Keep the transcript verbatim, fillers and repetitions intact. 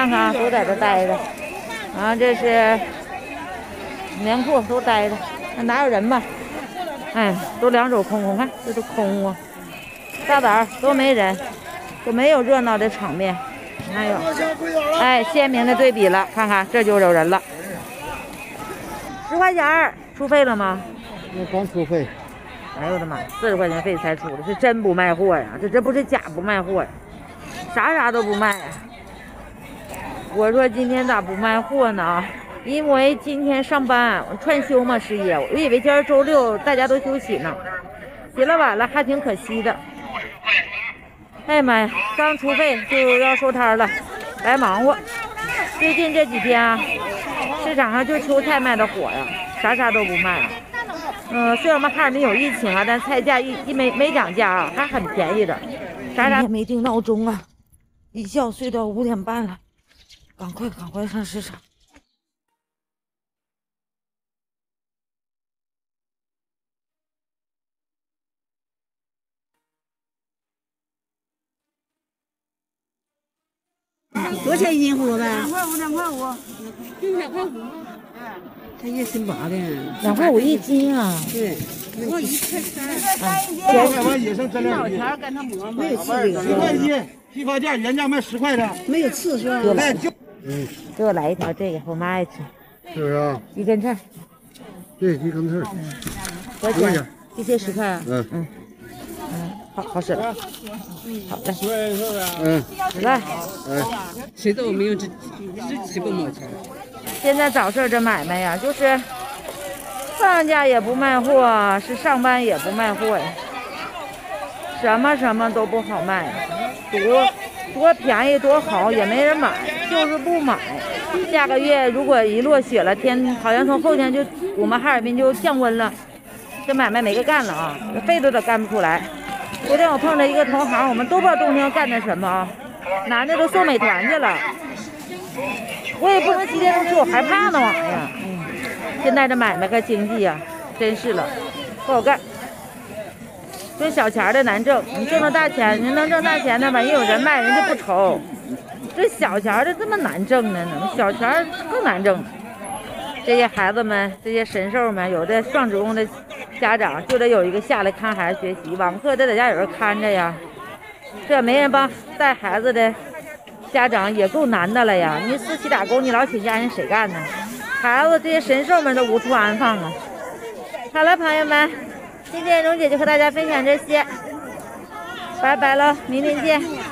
看看都在这待着。啊，这是棉裤都待着，那哪有人嘛？哎，都两手空空，看这都空啊。大早都没人，都没有热闹的场面。还有，哎，鲜明的对比了，看看这就有人了。十块钱儿出费了吗？ 那刚出费。 哎呦我的妈，四十块钱费才出的，是真不卖货呀！这这不是假不卖货呀，啥啥都不卖呀。我说今天咋不卖货呢？因为今天上班串休嘛，事业，我以为今儿周六大家都休息呢，起了晚了还挺可惜的。哎呀妈呀，刚出费就要收摊了，白忙活。最近这几天啊，市场上就秋菜卖的火呀，啥啥都不卖了。嗯、呃，虽然我们哈尔滨有疫情啊，但菜价一一没没涨价啊，还很便宜的。啥啥没定闹钟啊，一觉睡到五点半了，赶快赶快上市场。 多少钱一斤胡萝卜？ 两块五，两块五， 就两块五。它一斤八的。 两块五一斤啊？ 对。我一块三。 二百块野生真料皮。 跟他磨没有刺这个。 十块一斤，批发价原价卖十块的。 没有刺是吧？ 哎，就。 嗯，给我来一条这个，我妈爱吃。 是不是啊？ 一根刺。 对，一根刺。 嗯。多少钱？这些十块啊？嗯嗯。嗯，好好使。好的。 嗯， 来。 哎， 谁都没有这这几个毛钱。 现在早市这买卖呀，就是放假也不卖货，是上班也不卖货呀，什么什么都不好卖，多多便宜多好也没人买，就是不买。下个月如果一落雪了，天好像从后天就我们哈尔滨就降温了，这买卖没个干了啊，这费都得干不出来。昨天我碰着一个同行，我们都不知道冬天干的什么啊，男的都送美团去了。我也不能七天都吃，我害怕那玩意儿。嗯，现在这买卖和经济呀、啊，真是了，不好干。这小钱的难挣，你挣了大钱，人能挣大钱的，万一有人卖，人家不愁。这小钱的这么难挣呢，小钱更难挣。这些孩子们，这些神兽们，有的双职工的家长就得有一个下来看孩子学习，网课得在家有人看着呀。这没人帮带孩子的。家长也够难的了呀！你私企打工，你老请假，人谁干呢？孩子这些神兽们都无处安放啊！好了，朋友们，今天蓉姐就和大家分享这些，拜拜了，明天见。